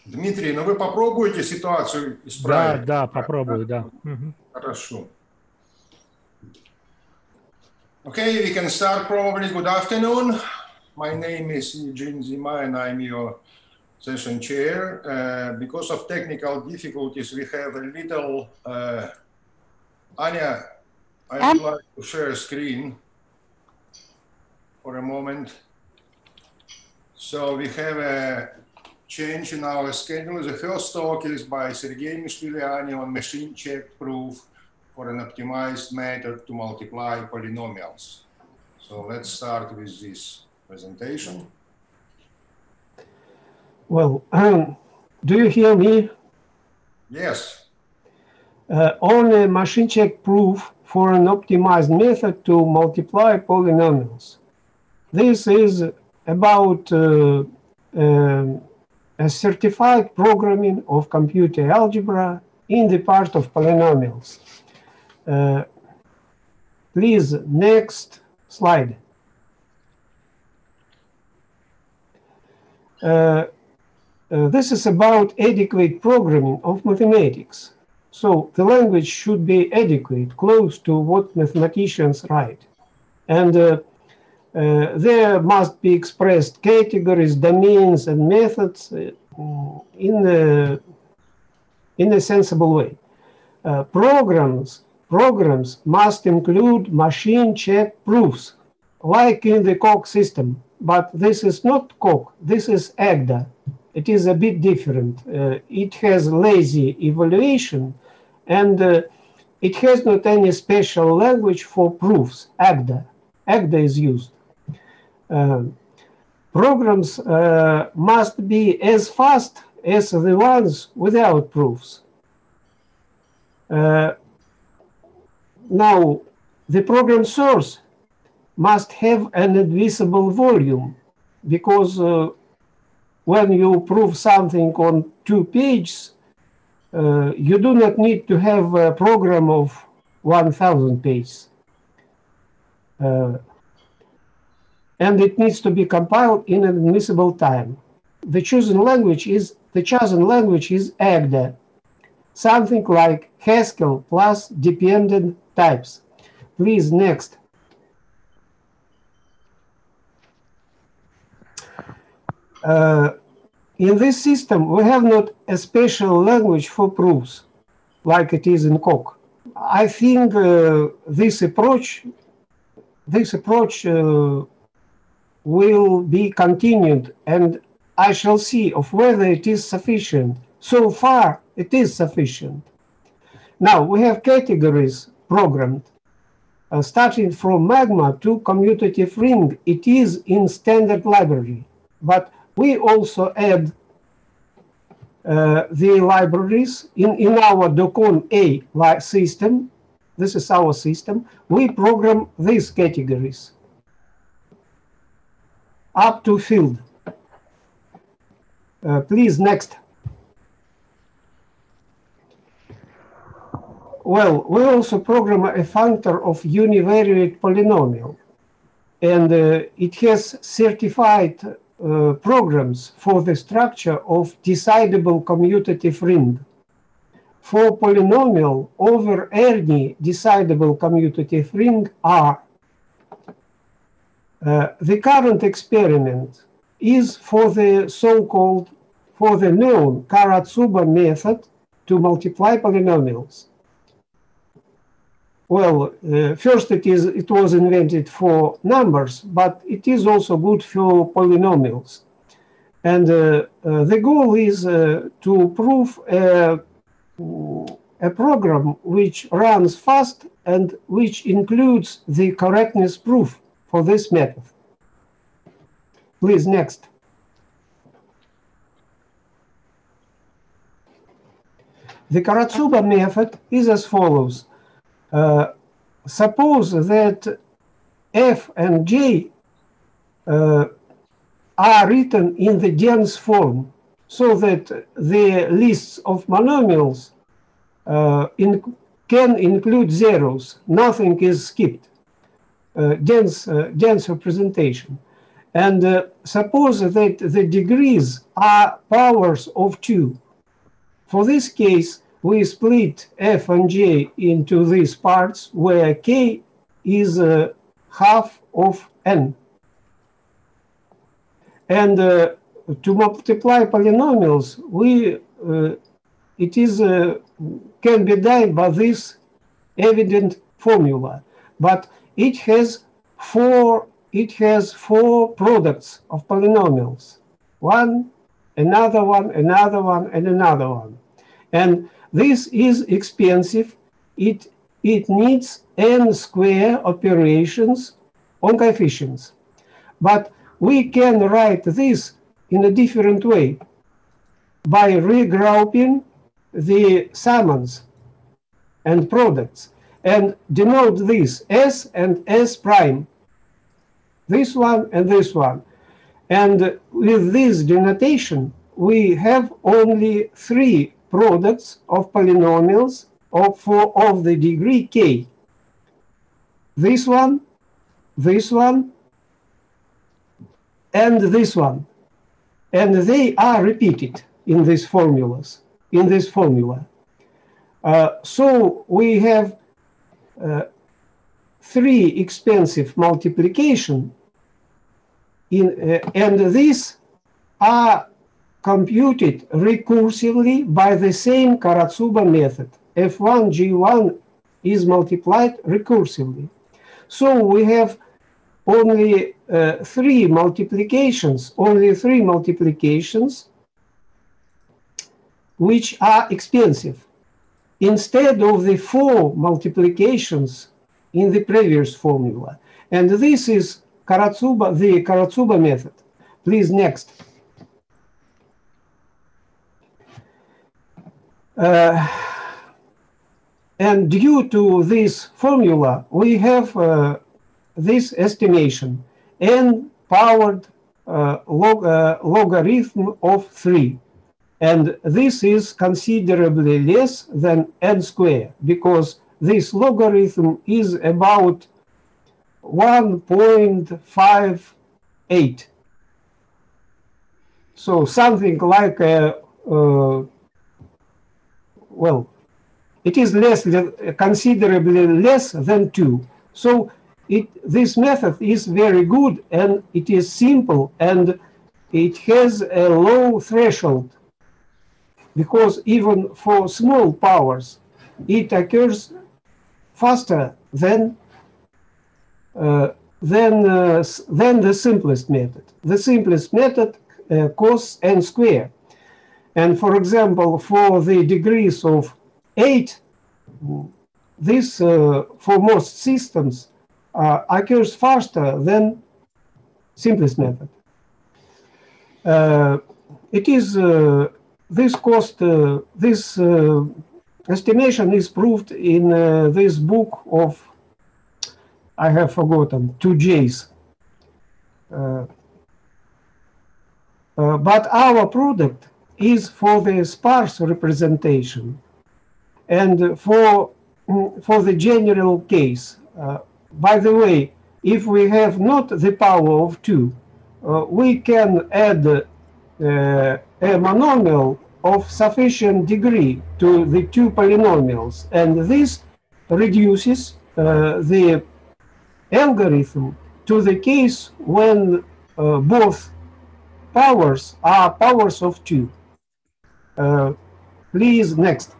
Дмитрий, ну вы попробуйте ситуацию исправить. Да, попробую, да. Хорошо. Okay, we can start probably. Good afternoon. My name is Eugene Zima and I'm your session chair. Because of technical difficulties, we have a little... Anya, I would like to share a screen for a moment. So we have a change in our schedule. The first talk is by Sergei Mishviliani on machine check proof for an optimized method to multiply polynomials. So let's start with this presentation. Well, do you hear me? Yes. On a machine check proof for an optimized method to multiply polynomials. This is about a certified programming of computer algebra in the part of polynomials. Please, next slide. This is about adequate programming of mathematics. So the language should be adequate, close to what mathematicians write. And there must be expressed categories, domains, and methods in a sensible way. Programs must include machine check proofs, like in the Coq system. But this is not Coq, this is Agda. It is a bit different. It has lazy evaluation, and it has not any special language for proofs, Agda. Agda is used. Programs must be as fast as the ones without proofs. Now, the program source must have an admissible volume, because when you prove something on 2 pages, you do not need to have a program of 1,000 pages. And it needs to be compiled in an admissible time. The chosen language is Agda, something like Haskell plus dependent types. Please, next. In this system, we have not a special language for proofs, like it is in Coq. I think this approach will be continued, and I shall see of whether it is sufficient. So far, it is sufficient. Now, we have categories programmed, starting from Magma to commutative ring. It is in standard library, but we also add the libraries in our Docon A system. This is our system. We program these categories up to field. Please, next. Well, we also program a functor of univariate polynomial, and it has certified programs for the structure of decidable commutative ring. For polynomial over any decidable commutative ring R. The current experiment is for the known Karatsuba method to multiply polynomials. Well, first it was invented for numbers, but it is also good for polynomials. And the goal is to prove a program which runs fast and which includes the correctness proof for this method. Please, next. The Karatsuba method is as follows. Suppose that f and j are written in the dense form, so that the lists of monomials can include zeros. Nothing is skipped. Dense representation. And suppose that the degrees are powers of 2. For this case, we split f and j into these parts where k is half of n. And to multiply polynomials, can be done by this evident formula, but it has four products of polynomials: one, another one, another one, and another one. And this is expensive. It needs n² operations on coefficients. But we can write this in a different way by regrouping the summands and products and denote this S and S prime, this one and this one. And with this denotation, we have only 3 products of polynomials of the degree k. This one, and this one. And they are repeated in these formulas, in this formula. So we have 3 expensive multiplication, and these are computed recursively by the same Karatsuba method. F1 G1 is multiplied recursively. So we have only 3 multiplications, which are expensive, instead of the 4 multiplications in the previous formula. And this is the Karatsuba method. Please, next. And due to this formula, we have this estimation, n powered logarithm of 3. And this is considerably less than n², because this logarithm is about 1.58. So something like well, it is considerably less than 2. So this method is very good, and it is simple, and it has a low threshold, because even for small powers, it occurs faster than the simplest method. The simplest method costs n². And for example, for the degrees of 8, this for most systems occurs faster than simplest method. It is this estimation is proved in this book of, I have forgotten, 2J's. But our product is for the sparse representation and for the general case. By the way, if we have not the power of 2, we can add a monomial of sufficient degree to the 2 polynomials, and this reduces the algorithm to the case when both powers are powers of 2. Please, next.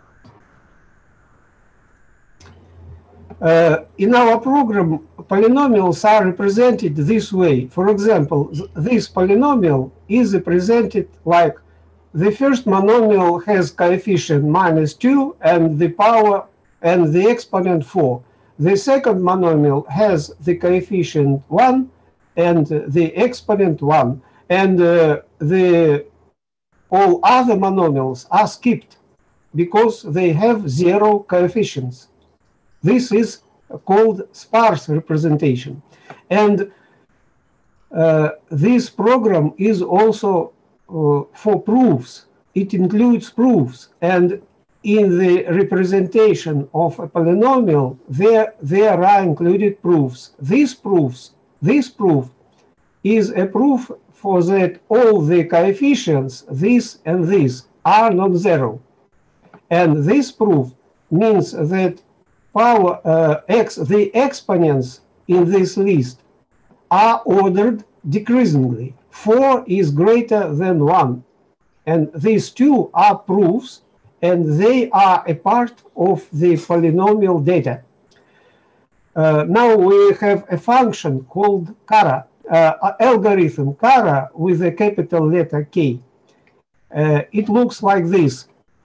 In our program, polynomials are represented this way. For example, this polynomial is represented like the first monomial has coefficient -2 and the power and the exponent 4. The second monomial has the coefficient 1 and the exponent 1. And all other monomials are skipped because they have 0 coefficients. This is called sparse representation. And this program is also for proofs. It includes proofs. And in the representation of a polynomial, there are included proofs. This proof is a proof for that all the coefficients, this and this, are non-zero. And this proof means that power the exponents in this list are ordered decreasingly. 4 is greater than 1. And these two are proofs, and they are a part of the polynomial data. Now we have a function called Kara, algorithm Kara with a capital letter K. It looks like this.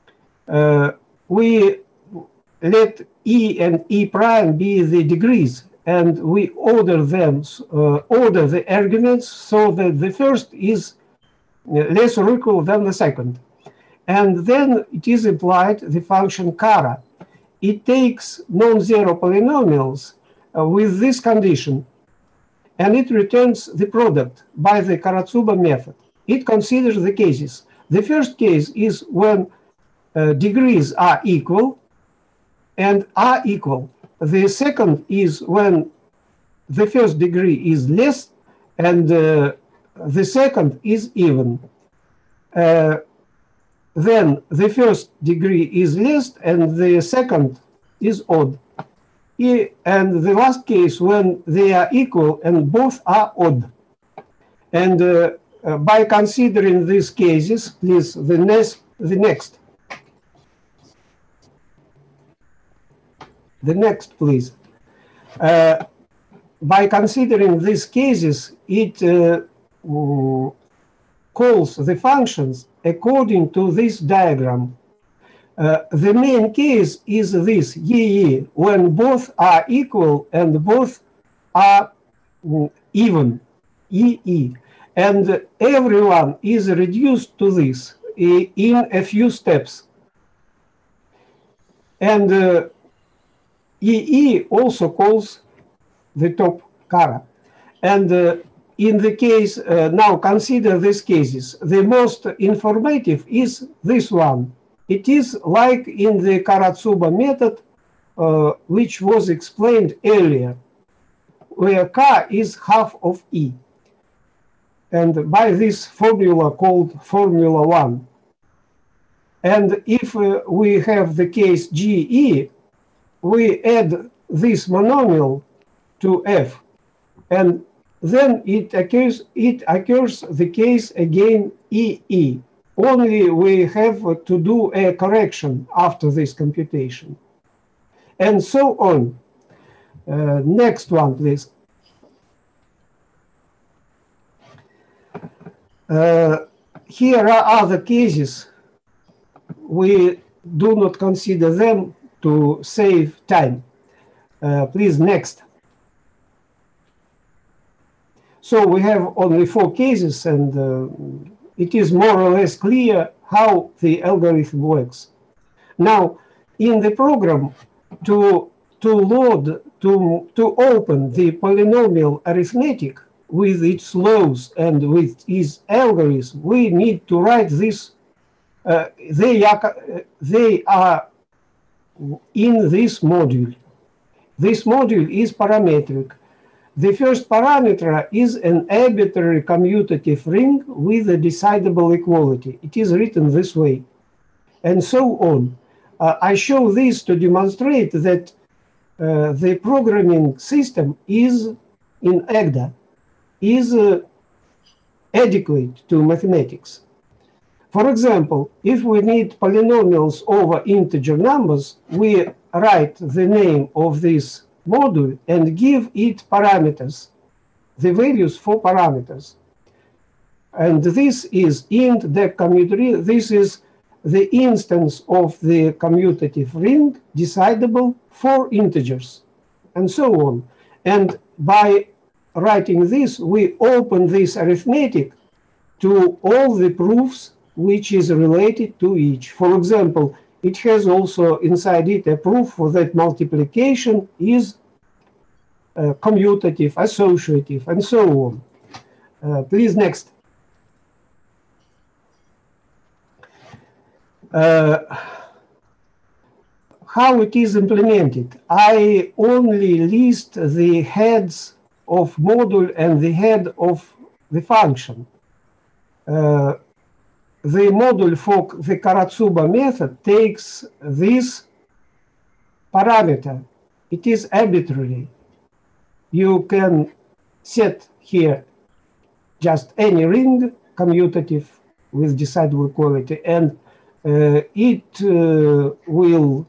We let E and E prime be the degrees, and we order them, order the arguments so that the first is less or equal than the second. And then it is applied the function Kara. It takes non-zero polynomials with this condition, and it returns the product by the Karatsuba method. It considers the cases. The first case is when degrees are equal and are equal. The second is when the first degree is less and the second is even. Then the first degree is less and the second is odd. And the last case when they are equal and both are odd. And by considering these cases, please, the next, please. By considering these cases, it calls the functions according to this diagram. The main case is this, YE, when both are equal and both are even, EE. And everyone is reduced to this in a few steps. And EE also calls the top Kara. And in the case, now consider these cases. The most informative is this one. It is like in the Karatsuba method, which was explained earlier, where K is half of E. And by this formula called Formula 1. And if we have the case GE, we add this monomial to F, and then it occurs the case again EE. Only we have to do a correction after this computation. And so on. Next one, please. Here are other cases. We do not consider them to save time. Please, next. So we have only 4 cases, and it is more or less clear how the algorithm works. Now, in the program, to open the polynomial arithmetic with its laws and with its algorithm, we need to write this. They are in this module. This module is parametric. The first parameter is an arbitrary commutative ring with a decidable equality. It is written this way, and so on. I show this to demonstrate that the programming system is in Agda is adequate to mathematics. For example, if we need polynomials over integer numbers, we write the name of this module and give it parameters, the values for parameters. And this is int dec commutative. This is the instance of the commutative ring decidable for integers, and so on. And by writing this, we open this arithmetic to all the proofs which is related to each. For example, it has also inside it a proof for that multiplication is commutative, associative, and so on. Please, next. How it is implemented? I only list the heads of module and the head of the function. The module for the Karatsuba method takes this parameter. It is arbitrary. You can set here just any ring commutative with decidable quality, and it will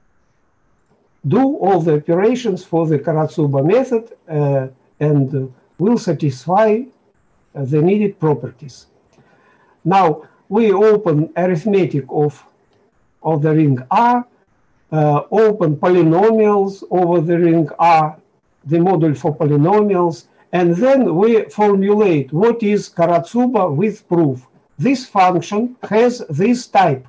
do all the operations for the Karatsuba method and will satisfy the needed properties. Now we open arithmetic of the ring R, open polynomials over the ring R, the module for polynomials, and then we formulate what is Karatsuba with proof. This function has this type.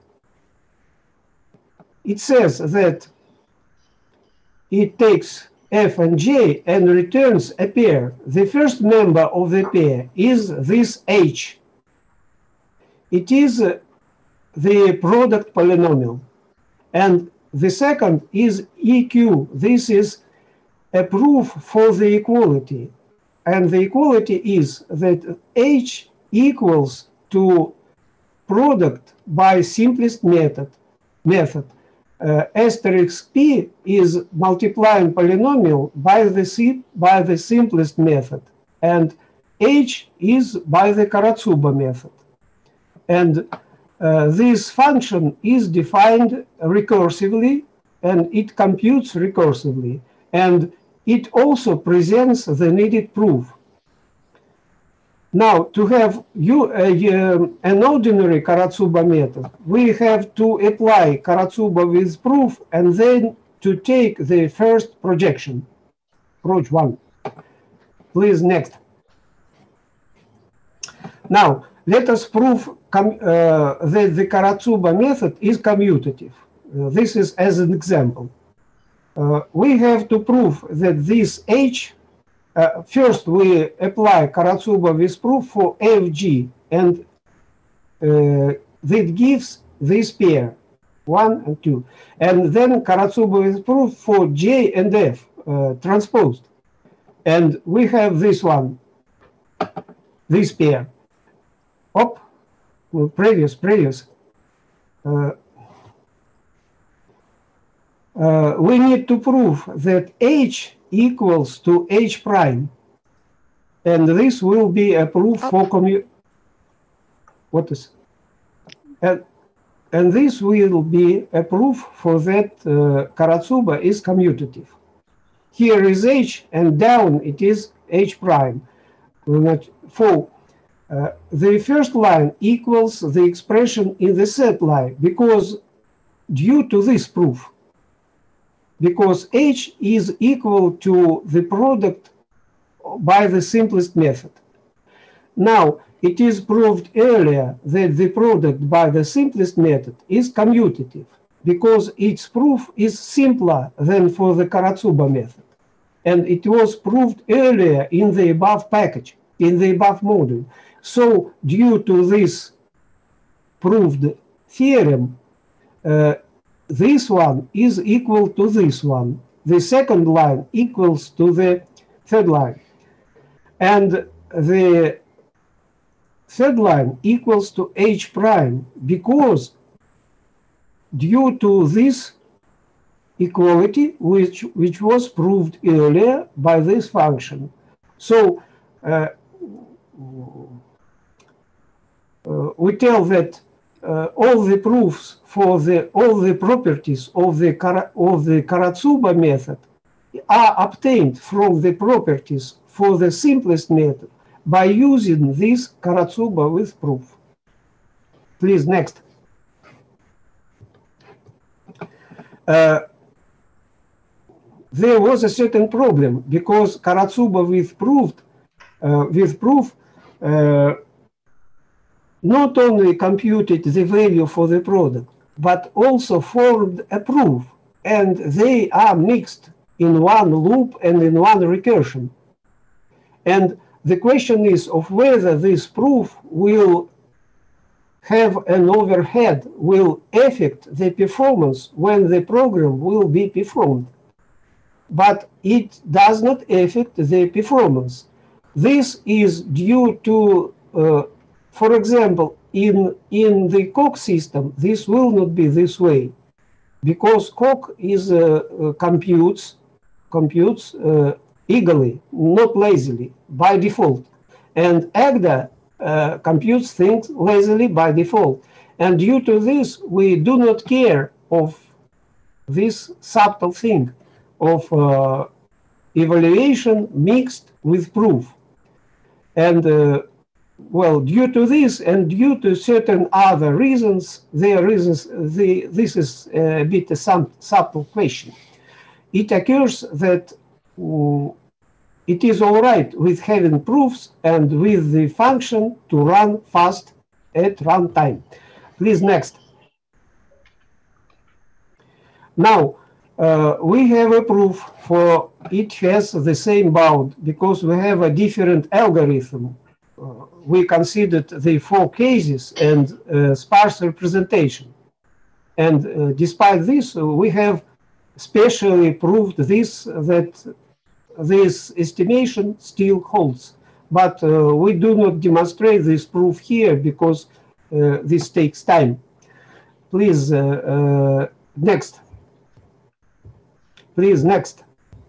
It says that it takes f and j and returns a pair. The first member of the pair is this h. It is the product polynomial. And the second is EQ. This is a proof for the equality. And the equality is that h equals to product by simplest method. Asterisk p is multiplying polynomial by the simplest method, and h is by the Karatsuba method. And this function is defined recursively, and it computes recursively, and it also presents the needed proof. Now, to have an ordinary Karatsuba method, we have to apply Karatsuba with proof and then to take the first projection, proj 1. Please, next. Now, let us prove that the Karatsuba method is commutative. This is as an example. We have to prove that this h, first we apply Karatsuba with proof for fg, and that gives this pair, 1 and 2. And then Karatsuba with proof for j and f transposed. And we have this one, this pair. Previous. We need to prove that h equals to h prime, and this will be a proof for and this will be a proof for that Karatsuba is commutative. Here is h, and down it is h prime. For the first line equals the expression in the set line, because due to this proof, because h is equal to the product by the simplest method. Now, it is proved earlier that the product by the simplest method is commutative, because its proof is simpler than for the Karatsuba method. And it was proved earlier in the above package, in the above module. So, due to this proved theorem, this one is equal to this one. The second line equals to the third line. And the third line equals to h prime, because due to this equality, which was proved earlier by this function. So we tell that all the proofs for all the properties of the Karatsuba method are obtained from the properties for the simplest method by using this Karatsuba with proof. Please, next. There was a certain problem, because Karatsuba with proof not only computed the value for the product, but also formed a proof, and they are mixed in one loop and in one recursion. And the question is of whether this proof will have an overhead, will affect the performance when the program will be performed. But it does not affect the performance. This is due to, for example, in the Coq system, this will not be this way, because Coq is computes eagerly, not lazily, by default, and Agda computes things lazily by default. And due to this, we do not care of this subtle thing of evaluation mixed with proof. And well, due to this and due to certain other reasons, this is a bit a subtle question. It occurs that it is all right with having proofs and with the function to run fast at runtime. Please, next. Now, we have a proof for it has the same bound because we have a different algorithm. We considered the 4 cases and sparse representation. And despite this, we have specially proved this, that this estimation still holds. But we do not demonstrate this proof here because this takes time. Please, next. Please, next.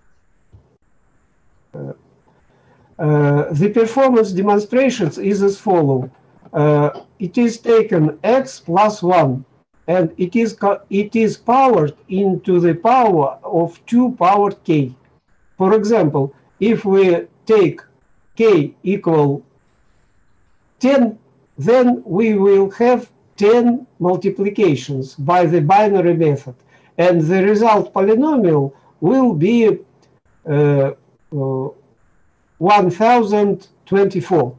The performance demonstrations is as follows. It is taken x plus 1, and it is powered into the power of 2 powered k. For example, if we take k equal 10, then we will have 10 multiplications by the binary method, and the result polynomial will be 1024.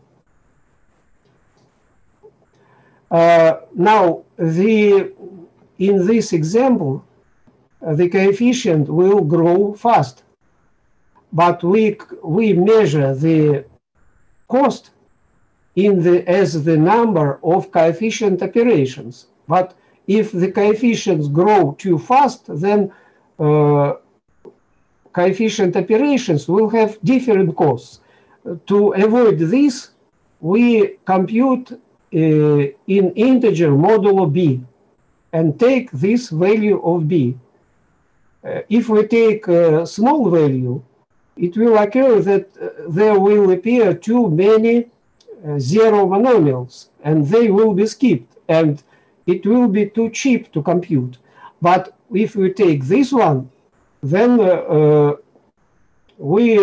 Now, in this example, the coefficient will grow fast, but we measure the cost as the number of coefficient operations. But if the coefficients grow too fast, then coefficient operations will have different costs. To avoid this, we compute in integer modulo b and take this value of b. If we take a small value, it will occur that there will appear too many zero monomials, and they will be skipped, and it will be too cheap to compute. But if we take this one, then we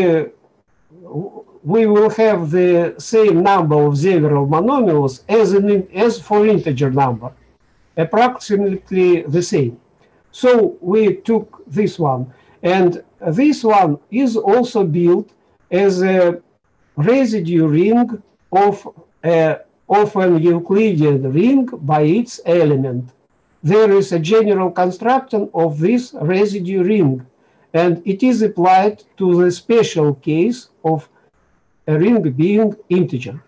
will have the same number of zero monomials as for integer number, approximately the same. So we took this one, and this one is also built as a residue ring of an Euclidean ring by its element. There is a general construction of this residue ring, and it is applied to the special case of a ring being integer.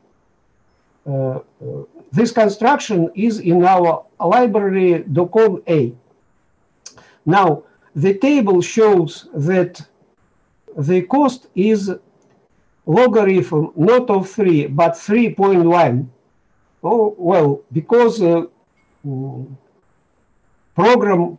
This construction is in our library Docon A. Now, the table shows that the cost is logarithm not of 3, but 3.1. Oh, well, because program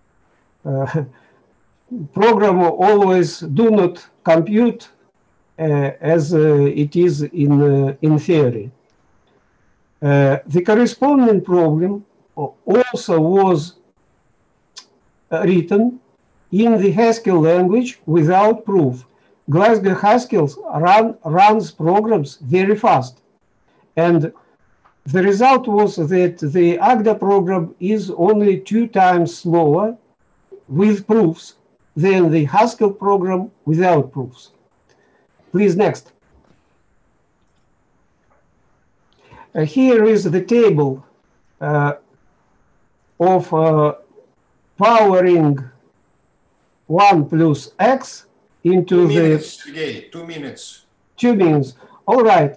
always do not compute as it is in theory. The corresponding problem also was written in the Haskell language without proof. Glasgow Haskell runs programs very fast, and the result was that the Agda program is only 2 times slower with proofs than the Haskell program without proofs. Please, next. Here is the table of powering 1 plus x into 2 minutes, Sergey, 2 minutes. 2 minutes. All right.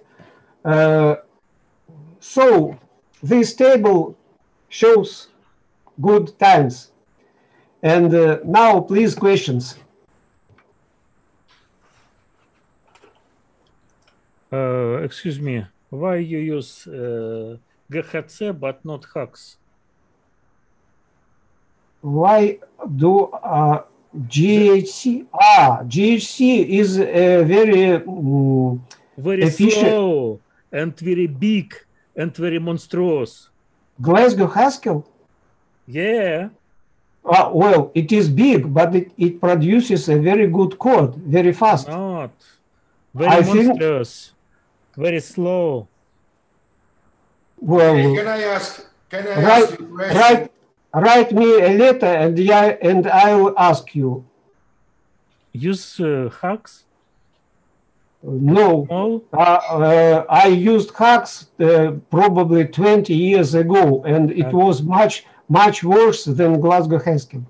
So this table shows good times. And now, please, questions. Excuse me, why you use GHC but not HAX? Why do GHC? GHC is a very Very efficient. slow and very big and very monstrous. Glasgow Haskell? Yeah. Well, it is big, but it produces a very good code, very fast. Not. Very I think- monstrous. Very slow. Well, Hey, can I ask you a question? write me a letter and I will ask you. Use HAX? No, Small? I used HAX probably 20 years ago, and it was much worse than Glasgow Haskell.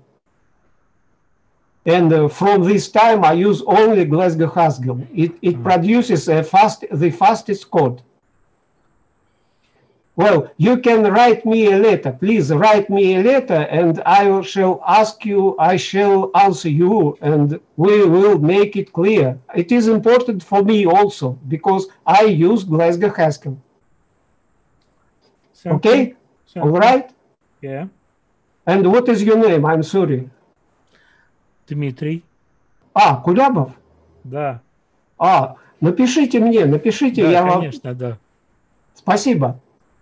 And from this time, I use only Glasgow Haskell. It produces the fastest code. Well, you can write me a letter. Please write me a letter, and I shall ask you, I shall answer you, and we will make it clear. It is important for me also, because I use Glasgow Haskell. Okay? All right? Yeah. And what is your name? I'm sorry. Дмитрий. Кулябов? Да. Напишите мне, напишите. Да, Я вам... конечно, да. Спасибо.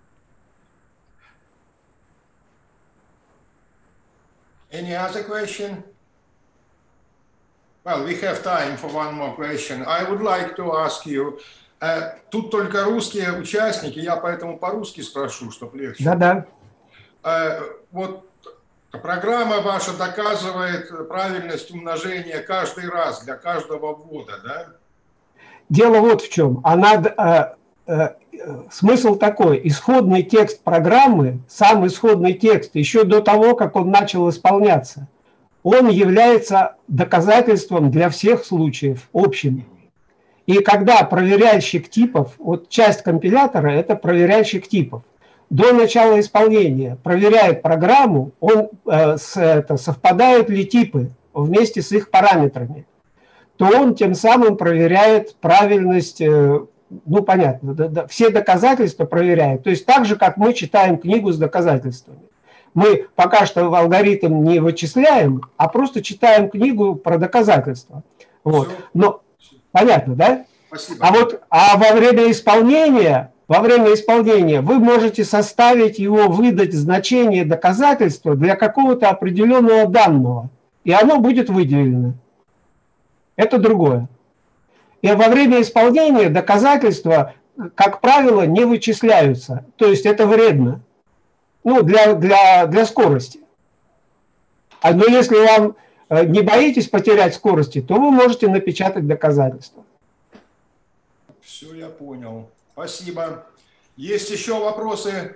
Any other question? Well, we have time for one more question. I would like to ask you, тут только русские участники, я поэтому по-русски спрошу, чтобы легче. Да-да. Вот программа ваша доказывает правильность умножения каждый раз для каждого ввода, да? Дело вот в чем. Смысл такой. Исходный текст программы, сам исходный текст, еще до того, как он начал исполняться, он является доказательством для всех случаев, общим. И когда проверяльщик типов, вот часть компилятора – это проверяльщик типов, до начала исполнения проверяет программу, совпадают ли типы вместе с их параметрами, то он тем самым проверяет правильность, понятно, все доказательства проверяет. То есть так же, как мы читаем книгу с доказательствами. Мы пока что в алгоритм не вычисляем, а просто читаем книгу про доказательства. Вот. Но понятно, да? Спасибо. А во время исполнения вы можете составить его, выдать значение доказательства для какого-то определенного данного, и оно будет выделено. Это другое. И во время исполнения доказательства, как правило, не вычисляются. То есть это вредно. Для скорости. Но если вам не боитесь потерять скорости, то вы можете напечатать доказательства. Все, я понял. Спасибо. Есть еще вопросы?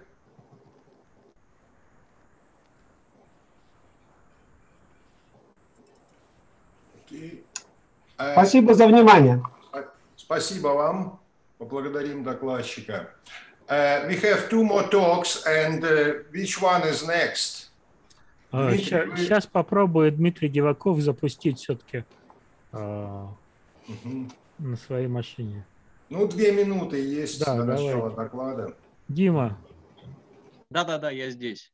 Спасибо за внимание. Спасибо вам. Поблагодарим докладчика. We have two more talks, and which one is next? Сейчас попробует Дмитрий Диваков запустить все-таки на своей машине. 2 минуты есть до начала доклада. Дима. Да, я здесь.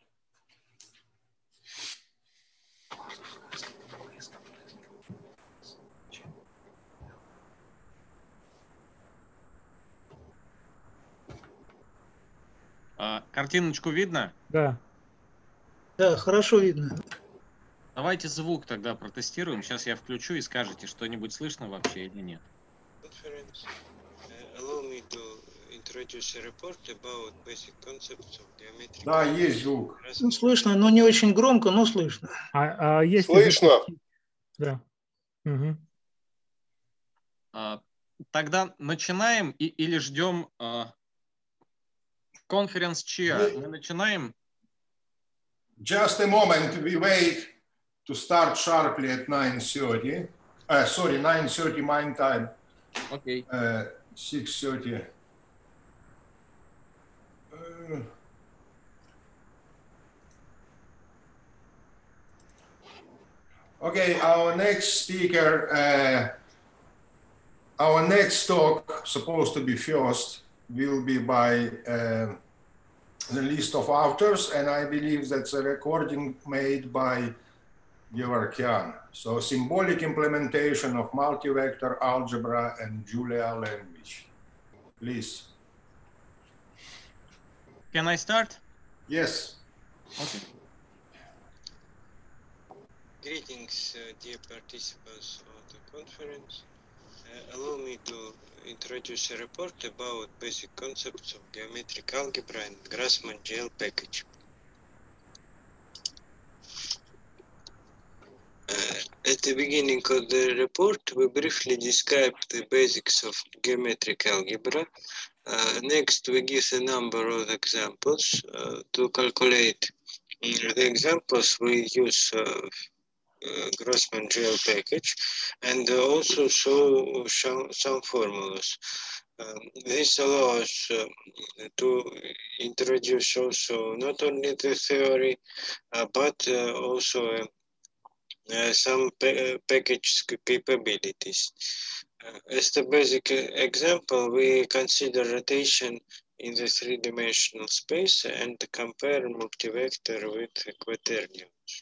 Картиночку видно? Да. Да, хорошо видно. Давайте звук тогда протестируем. Сейчас я включу и скажете, что-нибудь слышно вообще или нет. Да, есть звук. Слышно, но не очень громко, но слышно. Слышно. Да. Угу. Тогда начинаем или ждем конференц chair. Мы начинаем. Just a moment, we wait to start sharply at 9:30. Sorry, 9:30 my time. Okay. 6:30. Okay, our next speaker, Our next talk, supposed to be first, will be by the list of authors, and I believe that's a recording made by Gevorkian. So symbolic implementation of multi-vector algebra and Julia language. Please. Can I start? Yes. Okay. Greetings, dear participants of the conference. Allow me to introduce a report about basic concepts of geometric algebra and Grassmann-GL package. At the beginning of the report, we briefly describe the basics of geometric algebra. Next, we give a number of examples. To calculate the examples, we use Grassmann-GL package, and also show some formulas. This allows to introduce also not only the theory, but also some package capabilities. As the basic example, we consider rotation in the three-dimensional space and compare multivector with quaternions.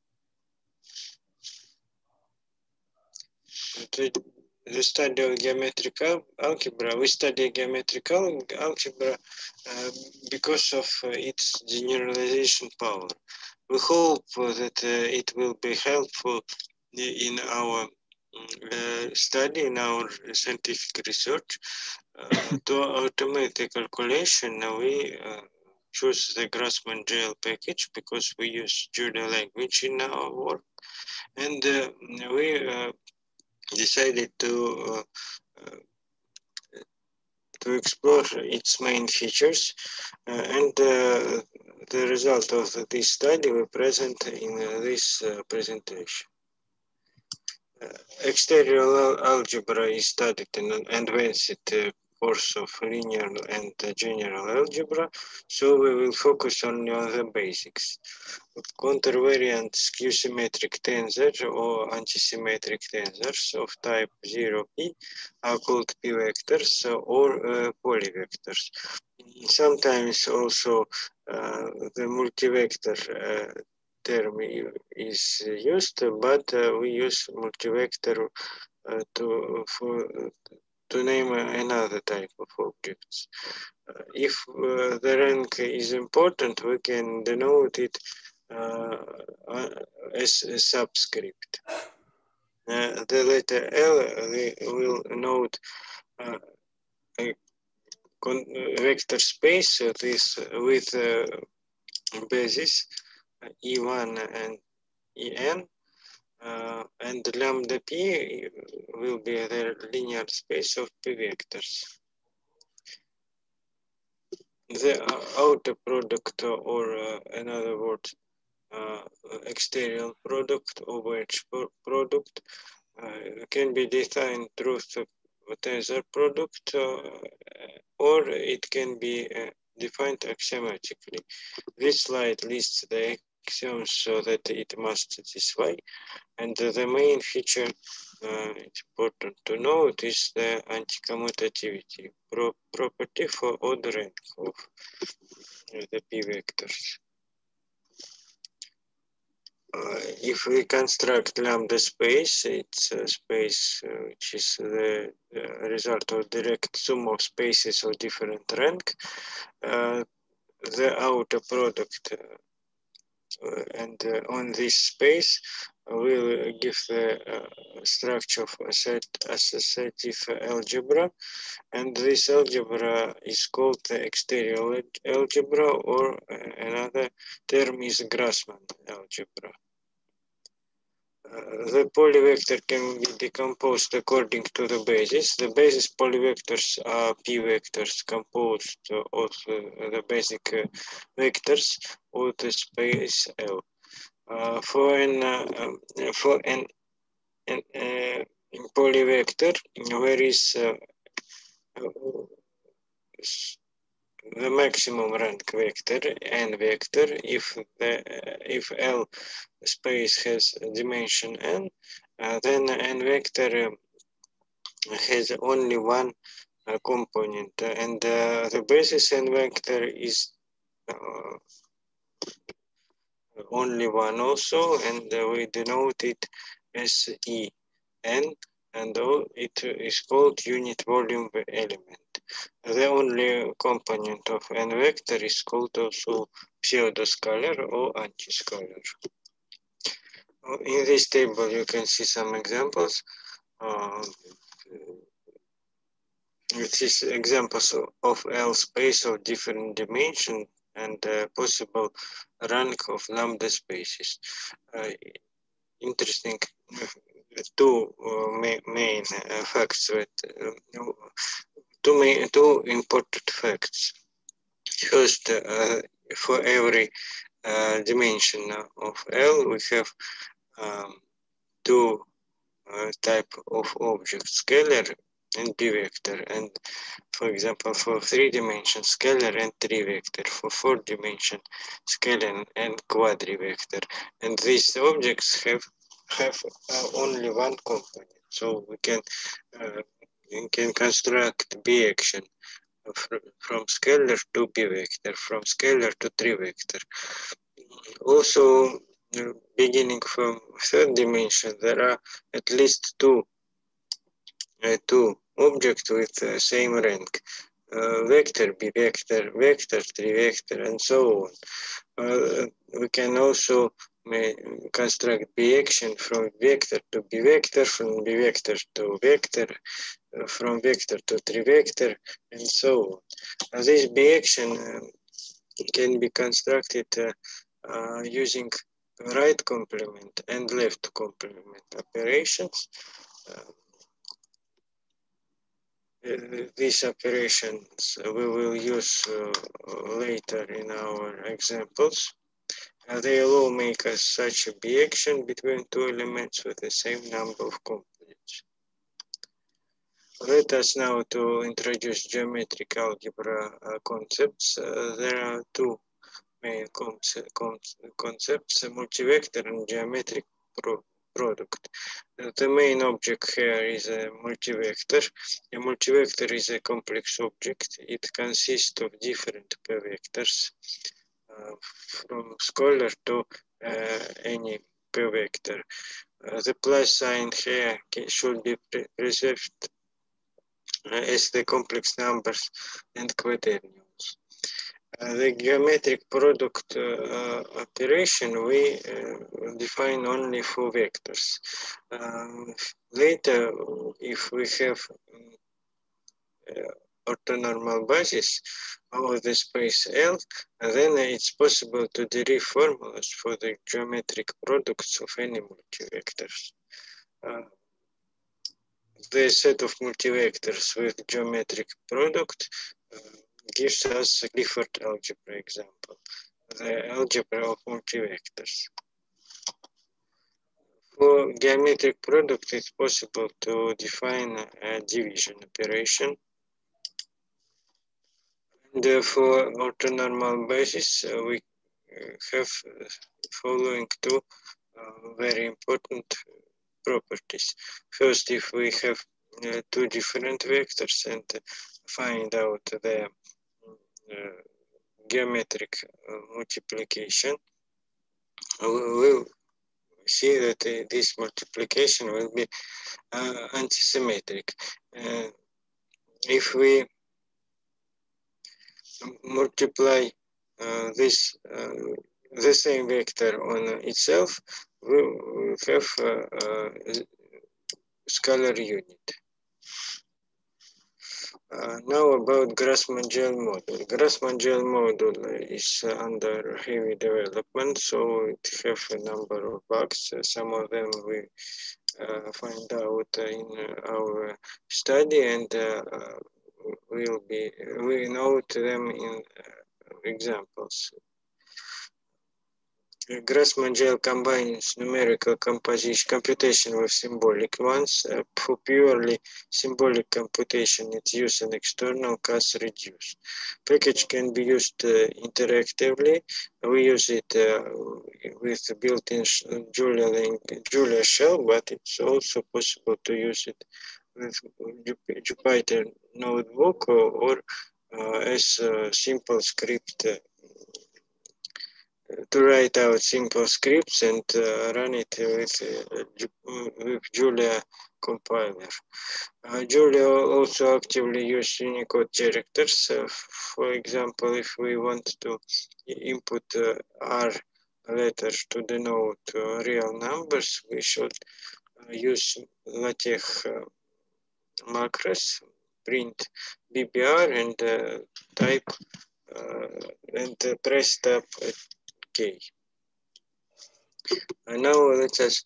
The study of geometric algebra, we study geometric algebra because of its generalization power. We hope that it will be helpful in our study, in our scientific research. To automate the calculation, we choose the Grassmann-GL package because we use Julia language in our work, and we decided to explore its main features, and the result of this study we present in this presentation. Exterior algebra is studied in an advanced course of linear and general algebra, so we will focus only on the basics. Contravariant skew-symmetric tensors or antisymmetric tensors of type 0p are called p-vectors or polyvectors. Sometimes also the multivector term is used, but we use multivector to name another type of objects. If the rank is important, we can denote it as a subscript. The letter L we will note a vector space with basis E1 and En, and lambda p will be the linear space of p vectors. The outer product, or in other words, exterior product or wedge product can be defined through the tensor product, or it can be defined axiomatically. This slide lists the axioms so that it must satisfy, and the main feature it's important to note is the anti-commutativity property for odd rank of the p vectors. If we construct lambda space, it's a space which is the result of direct sum of spaces of different rank. The outer product and on this space will give the structure of a set associative algebra, and this algebra is called the exterior algebra, or another term is Grassmann algebra. The polyvector can be decomposed according to the basis. The basis polyvectors are p vectors composed of the basic vectors of the space L. For an polyvector, where is the maximum rank vector, n vector, if L space has dimension n, then n vector has only one component, and the basis n vector is only one also, and we denote it as En, and it is called unit volume element. The only component of n vector is called also pseudoscalar or antiscalar. In this table, you can see some examples. It is examples of L space of different dimension and possible rank of lambda spaces. Interesting two main facts with two important facts. First, for every dimension of L, we have two type of objects, scalar and b vector, and for example for 3-dimension scalar and 3-vector, for 4-dimension scalar and quadri-vector, and these objects have only one component, so we can construct b action from scalar to b vector, from scalar to 3-vector. Also, beginning from 3rd dimension, there are at least two objects with the same rank, vector, b vector, vector, 3-vector, and so on. We can also construct b action from vector to b vector, from b vector to vector, from vector to 3-vector, and so on. This b action can be constructed using right complement and left complement operations. These operations we will use later in our examples. They will make us such a b action between two elements with the same number of components. Let us now to introduce geometric algebra concepts. There are two main concepts, multivector and geometric product. The main object here is a multivector. A multivector is a complex object. It consists of different p-vectors, from scalar to any p-vector. The plus sign here should be preserved as the complex numbers and quaternions. The geometric product operation we define only for vectors. Later, if we have orthonormal basis over the space L, then it's possible to derive formulas for the geometric products of any multivectors. The set of multivectors with geometric product gives us a Clifford algebra example, the algebra of multivectors. For geometric product, it's possible to define a division operation. And for orthonormal basis, we have following two very important properties. First, if we have two different vectors and find out the geometric multiplication, we will see that this multiplication will be antisymmetric. If we multiply the same vector on itself, we will have scalar unit. Now about Grassmann-Gel model. Grassmann-Gel model is under heavy development, so it have a number of bugs. Some of them we find out in our study, and we note them in examples. Grassmann-Gel combines numerical computation with symbolic ones. For purely symbolic computation, it uses an external CAS reduce. Package can be used interactively. We use it with built-in Julia shell, but it's also possible to use it with Jupyter Notebook or as a simple script to write out simple scripts and run it with Julia compiler. Julia also actively uses Unicode characters. For example, if we want to input R letters to denote real numbers, we should use LaTeX macros, print BBR and type and press tab K. And now let us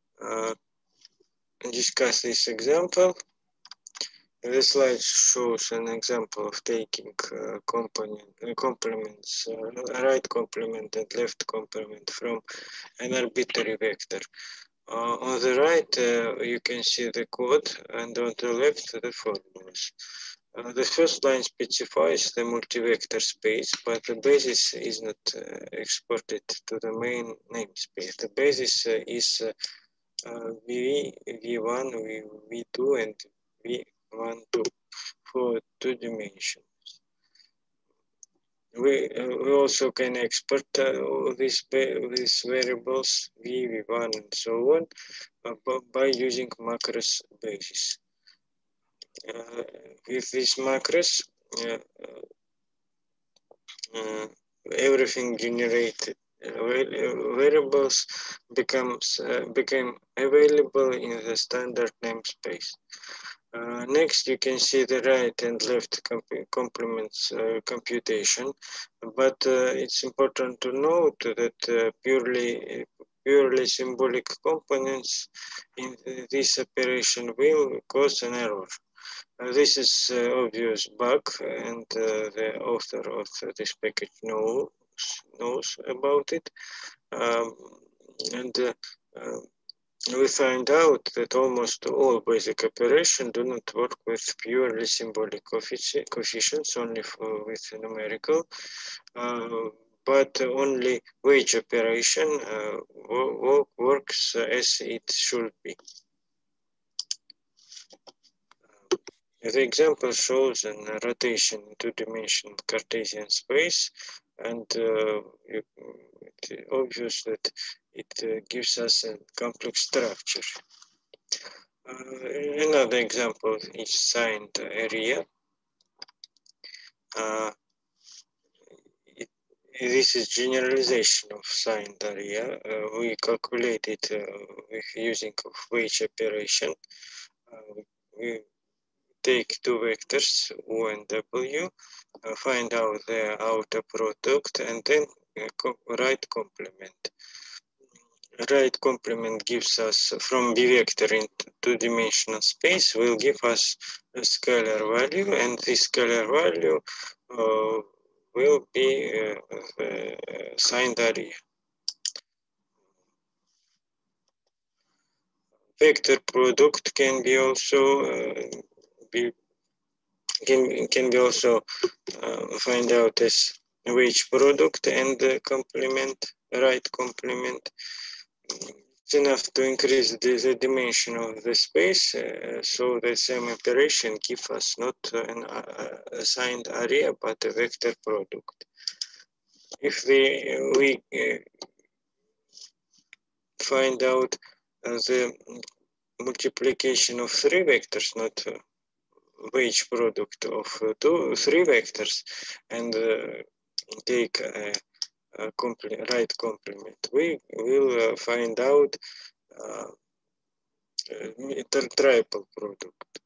discuss this example. The slide shows an example of taking complements, right complement and left complement from an arbitrary vector. On the right, you can see the code, and on the left, the formulas. The first line specifies the multi-vector space, but the basis is not exported to the main namespace. The basis is V1, V2, and V12 for 2 dimensions. We also can export these variables V, V1, and so on by using macros basis. With these macros, everything generated variables became available in the standard namespace. Next, you can see the right and left complements computation, but it's important to note that purely symbolic components in this operation will cause an error. This is obvious bug, and the author of this package knows about it. We find out that almost all basic operations do not work with purely symbolic coefficients, only with numerical, but only wage operation works as it should be. The example shows a rotation in two-dimensional Cartesian space, and it's obvious that it gives us a complex structure. Another example is signed area. This is generalization of signed area. We calculate it with using of wage operation. We take two vectors U and W, find out their outer product, and then right complement. Right complement gives us from B vector into two-dimensional space will give us a scalar value, and this scalar value will be the signed area. Vector product can be also can be also find out as wage product and complement, right complement. It's enough to increase the dimension of the space, so the same operation gives us not an assigned area, but a vector product. If we find out the multiplication of three vectors, not wage product of three vectors, and take a right complement, we will find out triple product.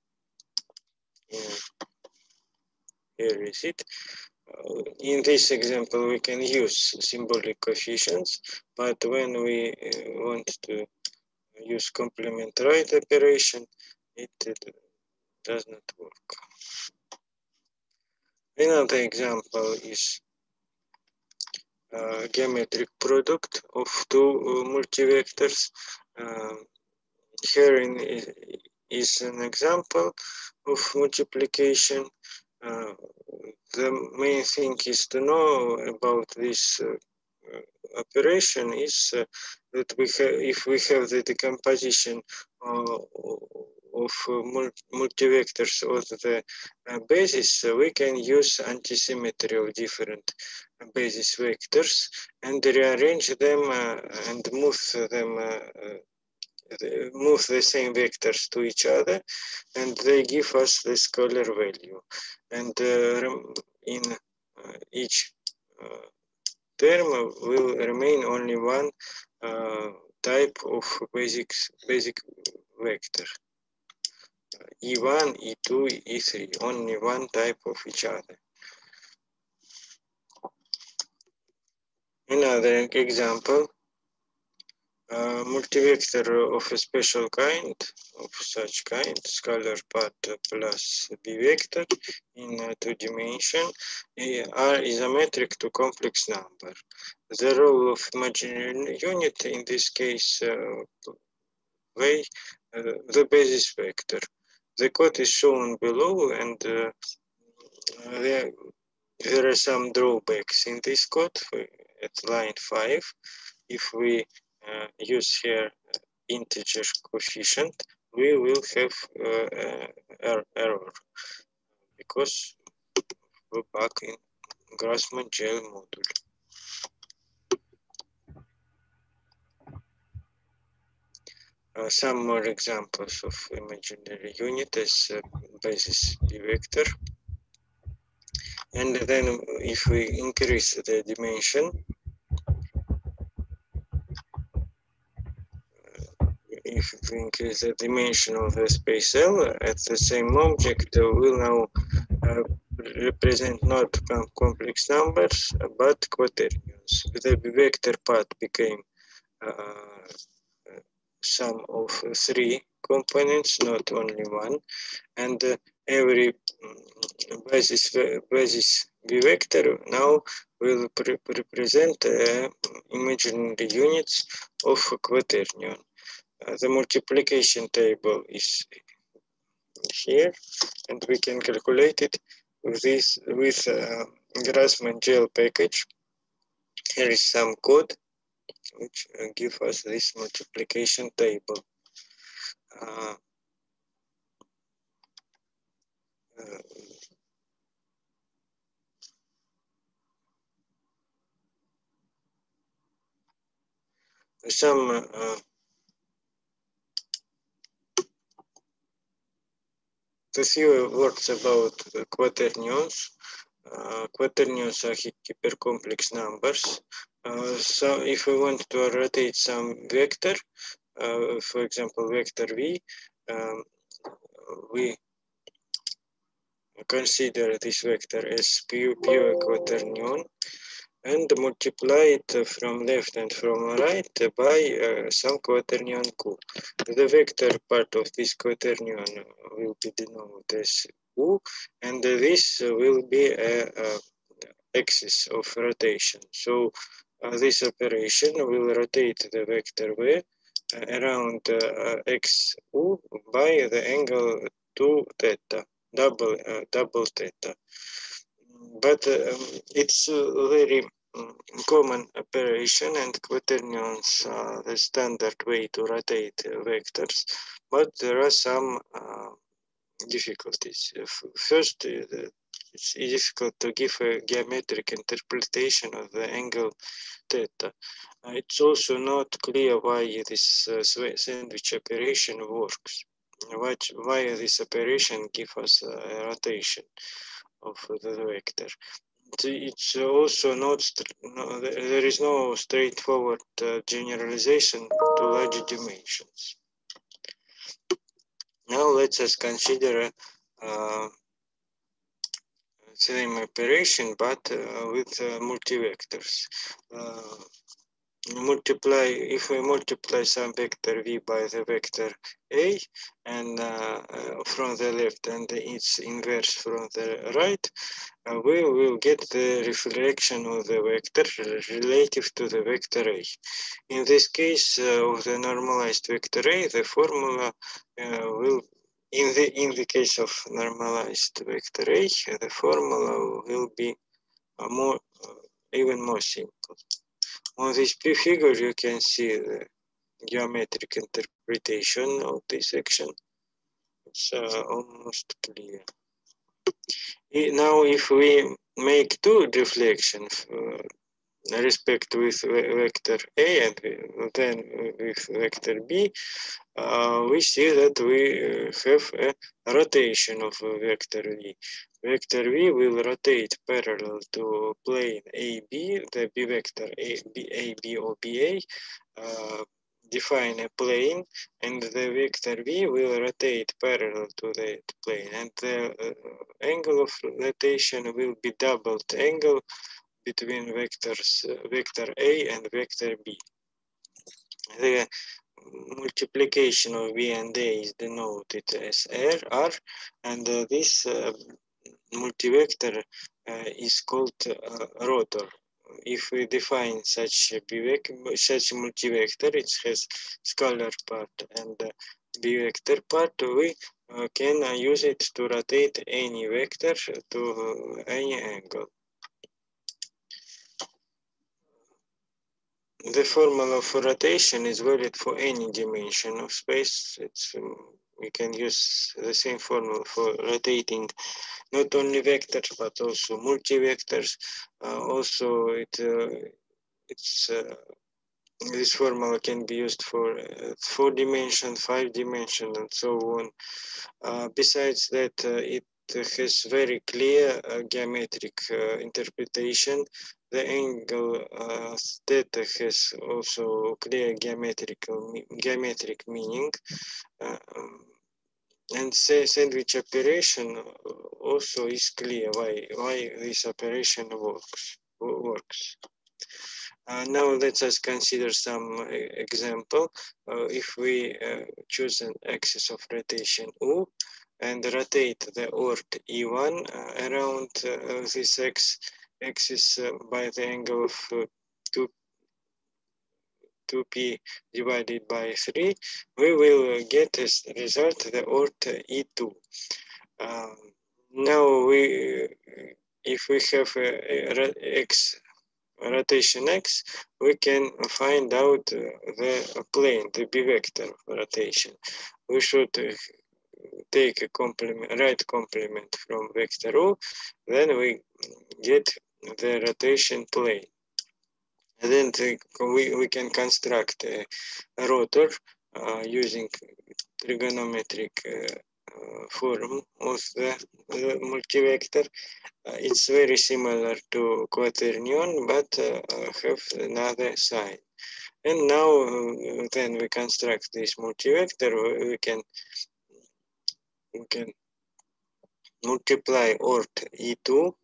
Here is it. In this example, we can use symbolic coefficients, but when we want to use complement right operation, it does not work. Another example is geometric product of two multivectors. Here is an example of multiplication. The main thing is to know about this operation is that if we have the decomposition multivectors of the basis, we can use antisymmetry of different basis vectors and rearrange them and move them. Move the same vectors to each other, and they give us the scalar value. And in each term will remain only one type of basic vector. E1, E2, E3, only one type of each other. Another example. Multivector of a special kind, of such kind, scalar path plus b vector in 2 dimensions are isometric to complex number. The role of imaginary unit in this case the basis vector. The code is shown below, and there are some drawbacks in this code at line 5. If we use here integer coefficient, we will have error because we're back in Grassmann-Gel module. Some more examples of imaginary unit as basis b vector. And then if we increase the dimension, if we increase the dimension of the space L at the same object, will now represent not complex numbers, but quaternions. The vector path became sum of 3 components, not only one, and every basis b vector now will represent imaginary units of quaternion. The multiplication table is here, and we can calculate it with Grassmann-Gel package. Here is some code which give us this multiplication table. A few words about quaternions. Quaternions are hypercomplex numbers. So if we want to rotate some vector, for example, vector v, we consider this vector as pure quaternion and multiply it from left and from right by some quaternion q. The vector part of this quaternion will be denoted as u, and this will be a axis of rotation. So this operation will rotate the vector v around xu by the angle 2 theta, double theta. But it's a very common operation, and quaternions are the standard way to rotate vectors. But there are some difficulties. First, it's difficult to give a geometric interpretation of the angle theta. It's also not clear why this sandwich operation works. Why this operation gives us a rotation of the vector. It's also not, there is no straightforward generalization to large dimensions. Now let us consider same operation, but with multivectors. If we multiply some vector v by the vector a, and from the left, and its inverse from the right, we will get the reflection of the vector relative to the vector a. In this case of the normalized vector a, the formula will, in the case of normalized vector a, the formula will be even more simple. On this figure, you can see the geometric interpretation of this action. It's almost clear. Now, if we make two deflections, respect with vector A and then with vector B, we see that we have a rotation of vector V. Vector V will rotate parallel to plane AB, the B vector AB or BA, define a plane, and the vector V will rotate parallel to that plane, and the angle of rotation will be doubled angle between vectors vector A and vector B. The multiplication of V and A is denoted as R, and this multivector is called rotor. If we define such a multivector, it has scalar part and B vector part, we can use it to rotate any vector to any angle. The formula for rotation is valid for any dimension of space. We can use the same formula for rotating not only vectors but also multivectors. Also, this formula can be used for 4-dimension, 5-dimension, and so on. Besides that, it has very clear geometric interpretation. The angle theta has also clear geometric meaning. And sandwich operation also is clear why this operation works. Now let us consider some example. If we choose an axis of rotation U and rotate the orbit E1 around this axis by the angle of 2p divided by 3, we will get as a result the orbit E2. Now if we have rotation x, we can find out the plane, the B vector rotation. We should take a right complement from vector U, then we get the rotation plane. And then we can construct a rotor using trigonometric form of the multivector. It's very similar to quaternion, but have another sign. And now then we construct this multivector. We can multiply orbit E2.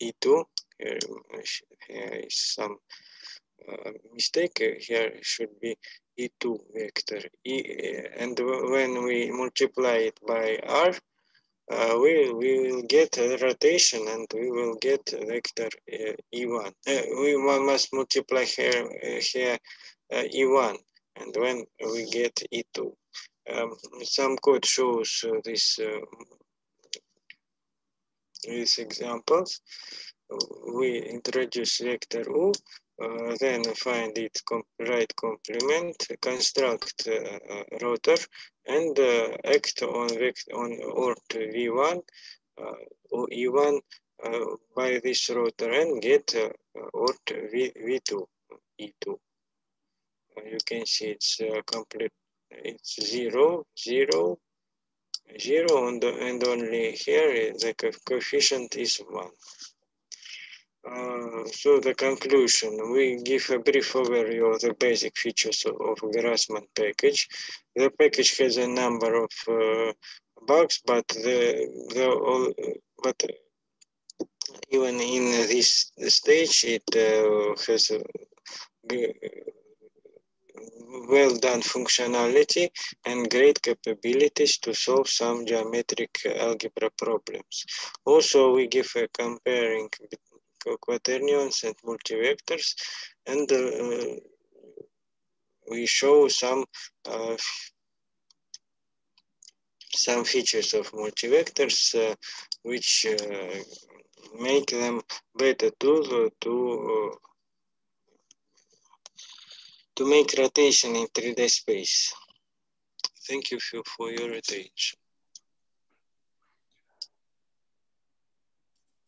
Here is some mistake. Here should be E2 vector. And when we multiply it by R, we will get a rotation and we will get vector E1. We must multiply here E1, and when we get E2. Some code shows these examples. We introduce vector U, then find its right complement, construct rotor, and act on orbit V1 or E1 by this rotor and get orbit V2, E2. You can see it's complete. It's 0, 0, 0, and only here the coefficient is 1. So the conclusion, we give a brief overview of the basic features of Grassmann package. The package has a number of bugs, but even in this stage, it has a well done functionality and great capabilities to solve some geometric algebra problems. Also, we give a comparing quaternions and multivectors, and we show some features of multivectors which make them better tool to make rotation in 3D space. Thank you for your attention.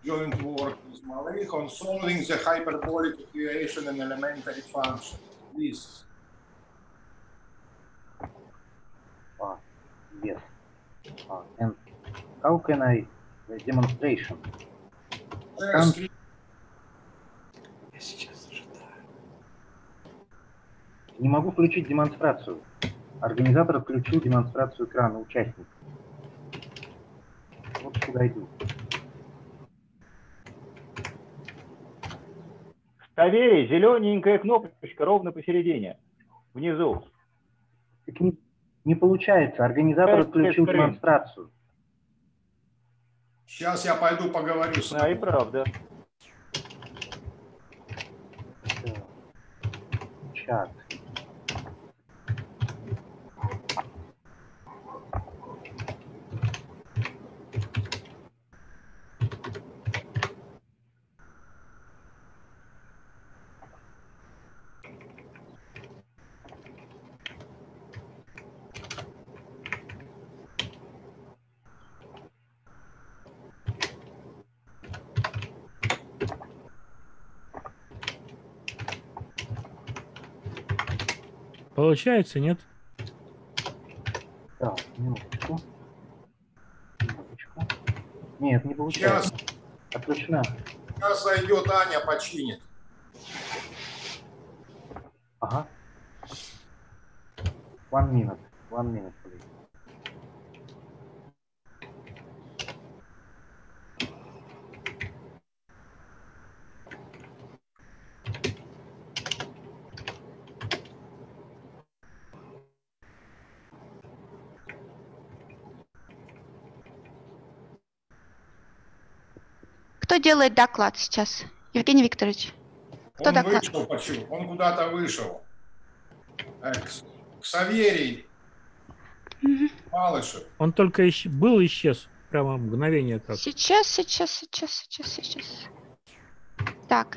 joint work with Malik on solving the hyperbolic equation in elementary function. Please. Yes. And how can I the demonstration? Не могу включить демонстрацию. Организатор отключил демонстрацию экрана участника. Вот куда иду. Саверий, зелененькая кнопочка ровно посередине, внизу. Так не получается, организатор отключил демонстрацию. Сейчас я пойду поговорю с ним. Да, и правда. Чат. Получается, нет? Так, минуточку. Нет, не получается. Отключена. Сейчас зайдет Аня, починит. Ага. One minute, please. Кто делает доклад сейчас? Евгений Викторович. Кто Он доклад? вышел, почему? Он куда-то вышел. Ксаверий Малышев. Он только был исчез. Прямо мгновение как. Сейчас. Так.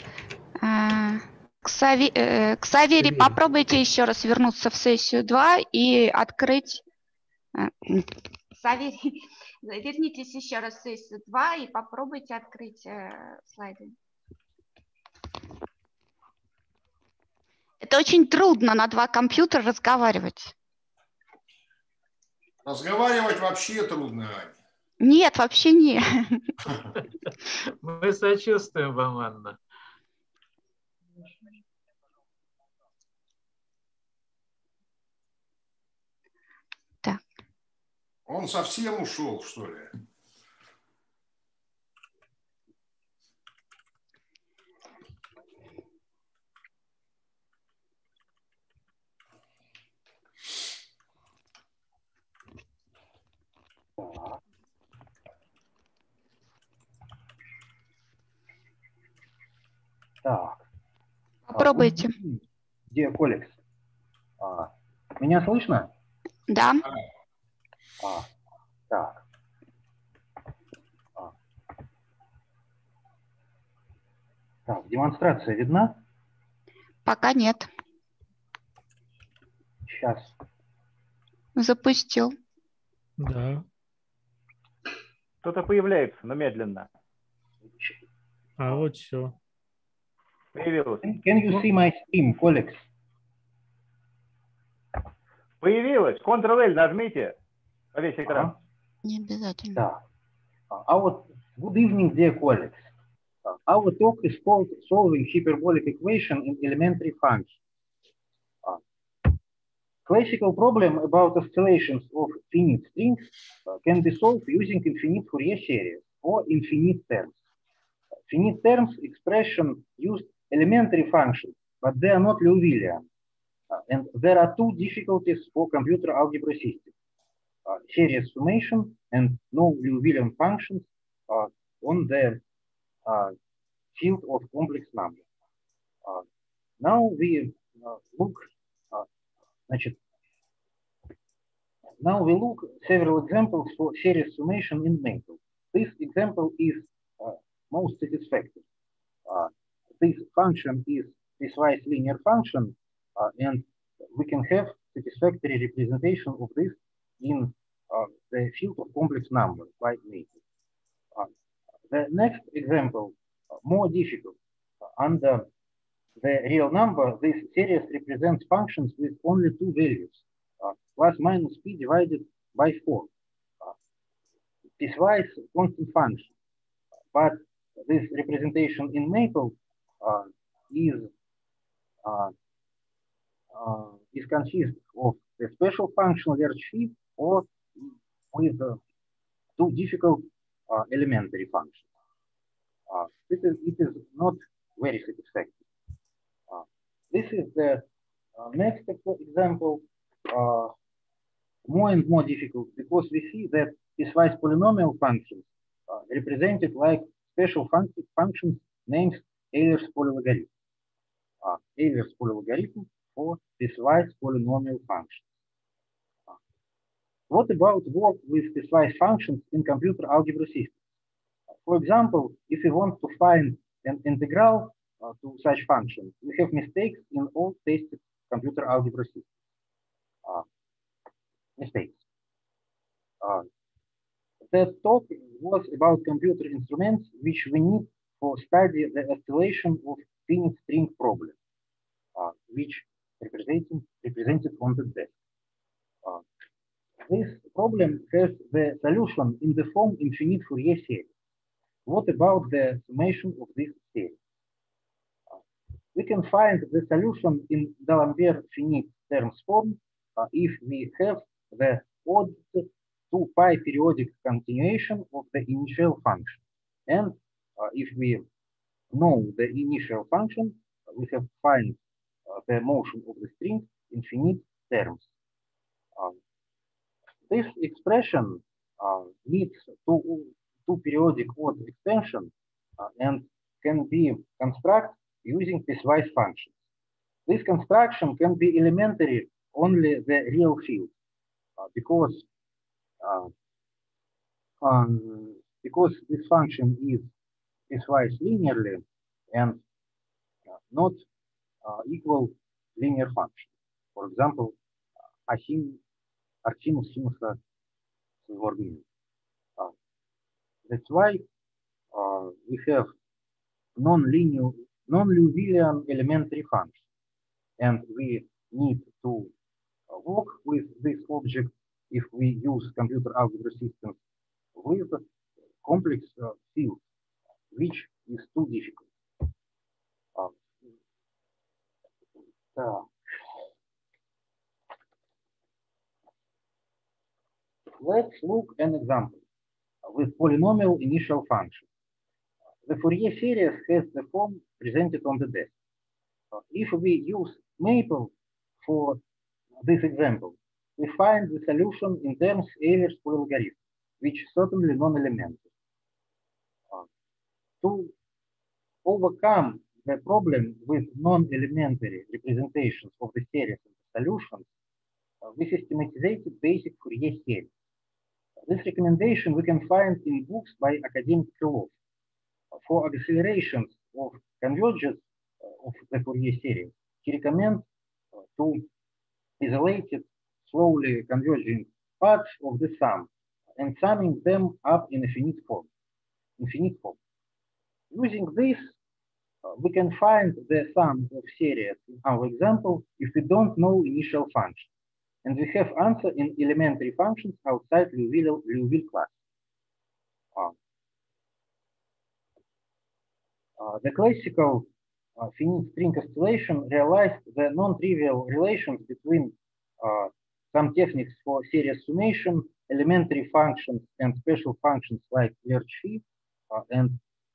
Ксаверий, попробуйте еще раз вернуться в сессию 2 и открыть... Ксаверий, вернитесь еще раз в сессию 2 и попробуйте открыть слайды. Это очень трудно на два компьютера разговаривать. Разговаривать вообще трудно, Аня. Нет, вообще нет. Мы сочувствуем вам, Анна. Так. Он совсем ушел, что ли? Так. Попробуйте. Где Колекс? Меня слышно? Да. Так. Так, демонстрация видна? Пока нет. Сейчас. Запустил. Да. Что-то появляется, но медленно. А вот все. Появилось. Can you see my stream, Colex? Появилось. Ctrl-L нажмите на весь экран. Не обязательно. Да. Good evening, dear colleagues. Our talk is called Solving Hyperbolic Equation in Elementary Functions. Classical problem about oscillations of finite strings can be solved using infinite Fourier series or infinite terms. Finite terms expression used elementary functions, but they are not Liouvillean. And there are two difficulties for computer algebra systems. Series summation and no Liouvillean functions on the field of complex numbers. Now we look several examples for series summation in Maple. This example is most satisfactory. This function is piecewise linear function, and we can have satisfactory representation of this in the field of complex numbers by Maple. The next example, more difficult. Under the real number, this series represents functions with only two values, plus minus p divided by 4, piecewise constant function. But this representation in Maple is consist of a special function large phi or with two difficult elementary functions. It is not very satisfactory. This is the next example, more and more difficult because we see that piecewise polynomial functions represented like special functions named Euler's polylogarithm. Euler's polylogarithm for piecewise polynomial functions. What about work with piecewise functions in computer algebra systems? For example, if we want to find an integral to such function, we have mistakes in all tested computer algebra systems. Mistakes. The talk was about computer instruments which we need for study the oscillation of finite string problem, which represented on the desk. This problem has the solution in the form infinite Fourier series. What about the summation of this series? We can find the solution in D'Alembert finite terms form if we have the odd 2 pi periodic continuation of the initial function. And if we know the initial function, we have to find the motion of the string in finite terms. This expression needs two periodic odd extension and can be constructed using piecewise functions. This construction can be elementary only the real field because this function is piecewise linearly and not equal linear function. For example, Archimus sinusa subordinate. That's why we have non-Liouvillean elementary function, and we need to work with this object if we use computer algebra systems with complex fields, which is too difficult. Let's look an example with polynomial initial function. The Fourier series has the form presented on the desk. If we use Maple for this example, we find the solution in terms Euler's polylogarithm, which is certainly non-elementary. To overcome the problem with non-elementary representations of the series and the solutions, we systematized basic Fourier series. This recommendation we can find in books by academic Krylov. For accelerations of convergence of the Fourier series, he recommends to isolate slowly converging parts of the sum and summing them up in infinite form. Using this, we can find the sum of series in our example if we don't know initial function. And we have answer in elementary functions outside Liouville class. The classical finite string oscillation realized the non-trivial relations between some techniques for series summation, elementary functions, and special functions like large phi. And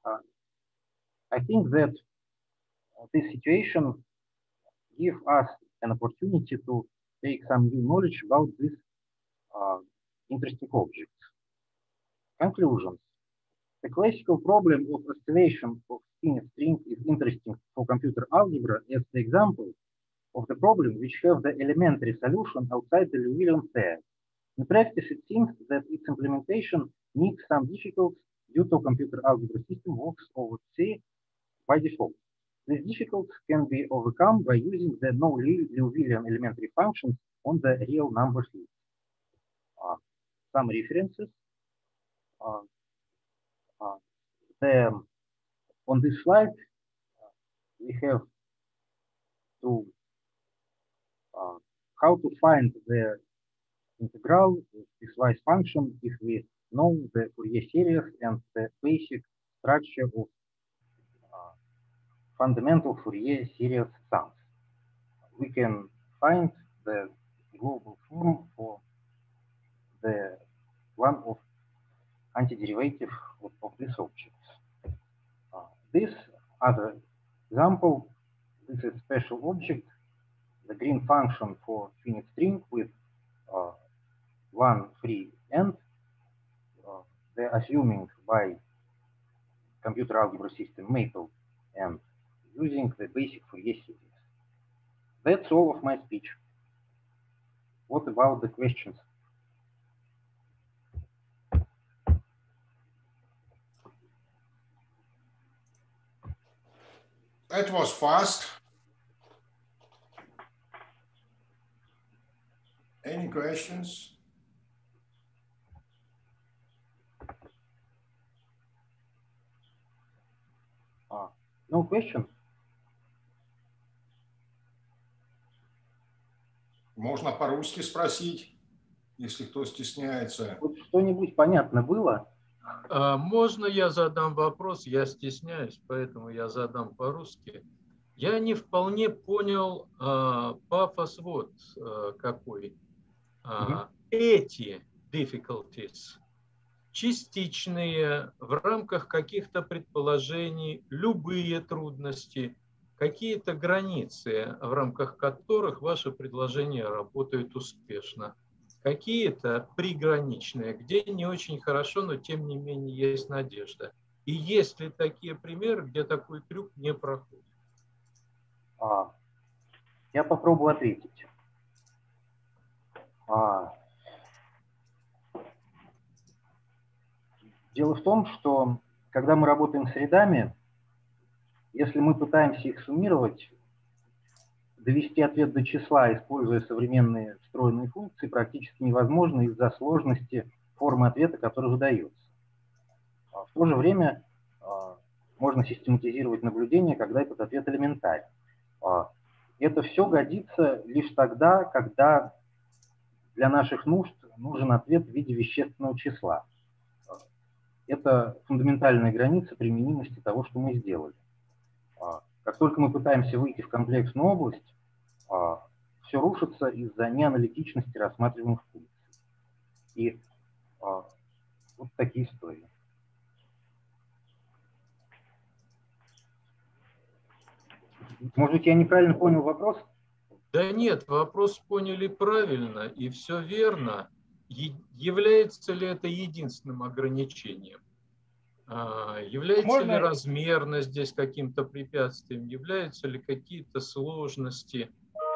I think that this situation gives us an opportunity to take some new knowledge about this interesting object. Conclusions. The classical problem of oscillation of finite string is interesting for computer algebra as the example of the problem which have the elementary solution outside the Liouvillean theory. In practice, it seems that its implementation needs some difficulties due to computer algebra system works over C by default. These difficulties can be overcome by using the no-Liouvillean elementary functions on the real number field. Some references. on this slide, we have to how to find the integral of piecewise function if we know the Fourier series and the basic structure of fundamental Fourier series sums. We can find the global form for the one of antiderivative of this object. This other example, this is special object, the green function for finite string with one free end, they're assuming by computer algebra system Maple and using the basic Fourier series. That's all of my speech. What about the questions? That was fast. Any questions? No question? Можно по-русски спросить, если кто стесняется. Вот что-нибудь понятно было? Можно я задам вопрос? Я стесняюсь, поэтому я задам по-русски. Я не вполне понял пафос вот какой. Эти difficulties частичные, в рамках каких-то предположений, любые трудности, какие-то границы, в рамках которых ваши предложения работают успешно. Какие-то приграничные, где не очень хорошо, но тем не менее есть надежда. И есть ли такие примеры, где такой трюк не проходит? Я попробую ответить. Дело в том, что когда мы работаем с рядами, если мы пытаемся их суммировать, довести ответ до числа, используя современные встроенные функции, практически невозможно из-за сложности формы ответа, который выдается. В то же время можно систематизировать наблюдение, когда этот ответ элементарен. Это все годится лишь тогда, когда для наших нужд нужен ответ в виде вещественного числа. Это фундаментальная граница применимости того, что мы сделали. Как только мы пытаемся выйти в комплексную область, все рушится из-за неаналитичности рассматриваемых функций. И вот такие истории. Может быть, я неправильно понял вопрос? Да нет, вопрос поняли правильно, и все верно. Является ли это единственным ограничением? Является ли размерность здесь каким-то препятствием? Являются ли какие-то сложности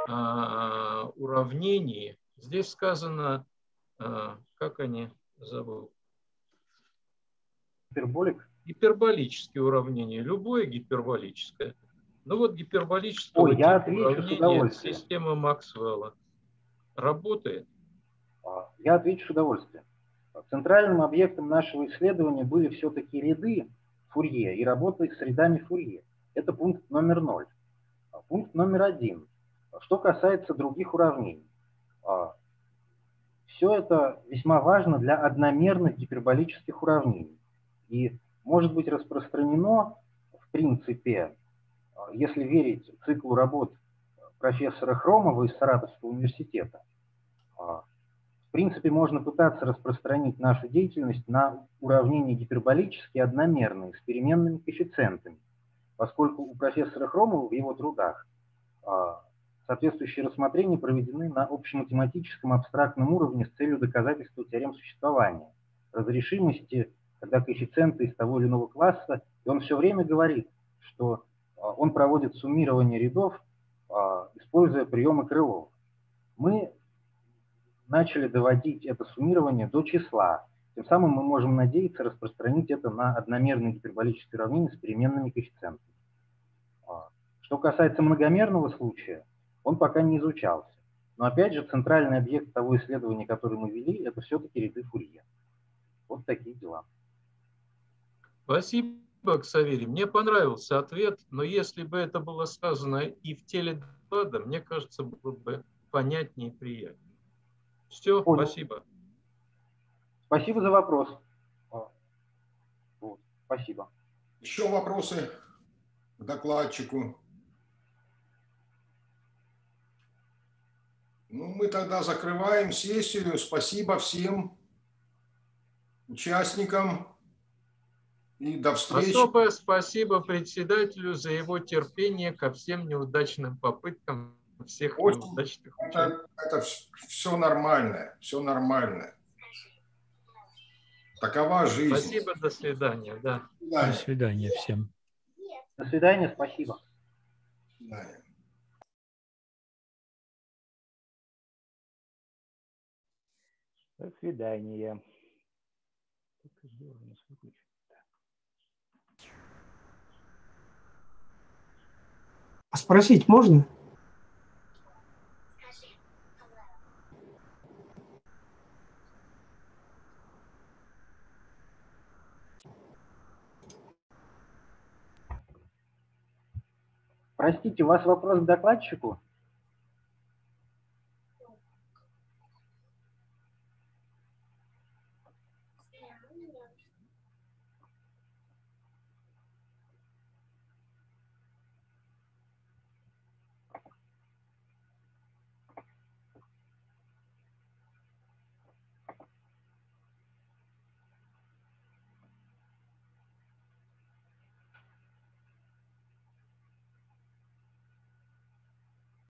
уравнений? Здесь сказано, как они, забыл. Гиперболик? Гиперболические уравнения. Любое гиперболическое. Ну вот гиперболическое уравнение системы Максвелла работает? Я отвечу с удовольствием. Центральным объектом нашего исследования были все-таки ряды Фурье и работа с рядами Фурье. Это пункт номер 0. Пункт номер 1. Что касается других уравнений. Все это весьма важно для одномерных гиперболических уравнений. И может быть распространено, в принципе, если верить циклу работ профессора Хромова из Саратовского университета, в принципе, можно пытаться распространить нашу деятельность на уравнения гиперболические одномерные с переменными коэффициентами, поскольку у профессора Хромова в его трудах соответствующие рассмотрения проведены на общематематическом абстрактном уровне с целью доказательства теорем существования, разрешимости, когда коэффициенты из того или иного класса, и он все время говорит, что он проводит суммирование рядов, используя приемы Крылова. Мы начали доводить это суммирование до числа. Тем самым мы можем надеяться распространить это на одномерные гиперболические уравнения с переменными коэффициентами. Что касается многомерного случая, он пока не изучался. Но опять же, центральный объект того исследования, которое мы вели, это все-таки ряды Фурье. Вот такие дела. Спасибо Ксаверий. Мне понравился ответ, но если бы это было сказано и в теле доклада, мне кажется, было бы понятнее и приятнее. Все, Понял. спасибо. Спасибо за вопрос. Вот, спасибо. Еще вопросы к докладчику? Ну, мы тогда закрываем сессию. Спасибо всем участникам. И до встречи. Особое спасибо председателю за его терпение ко всем неудачным попыткам всех неудачных участников. Это все нормально, все нормально. Такова жизнь. Спасибо, до свидания. Да. До свидания всем. До свидания, спасибо. До свидания. До свидания. А спросить можно? Простите, у вас вопрос к докладчику?